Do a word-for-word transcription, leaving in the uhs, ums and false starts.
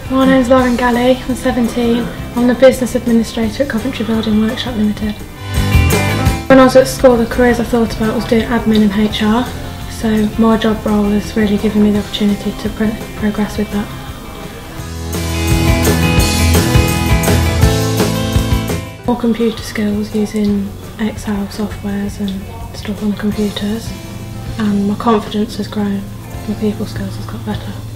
My name's Galli, I'm seventeen. I'm the Business Administrator at Coventry Building Workshop Limited. When I was at school, the careers I thought about was doing admin and H R, so my job role has really given me the opportunity to pro progress with that. More computer skills using Excel softwares and stuff on computers, and my confidence has grown, my people skills has got better.